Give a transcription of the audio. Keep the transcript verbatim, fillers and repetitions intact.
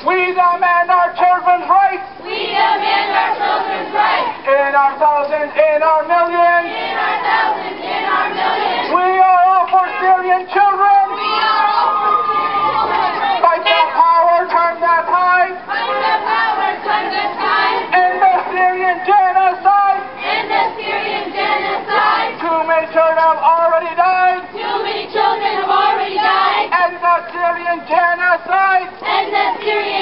We demand our children's rights. We demand our children's rights. In our thousands, in our millions. In our thousands, in our millions. We are all for Syrian children. We are all for Syrian children. Fight the power, turn the tide. Fight the power, turn the tide. In the Syrian genocide. In the Syrian genocide. Too many children have already died. Too many children have already died. End the Syrian genocide. End the Syrian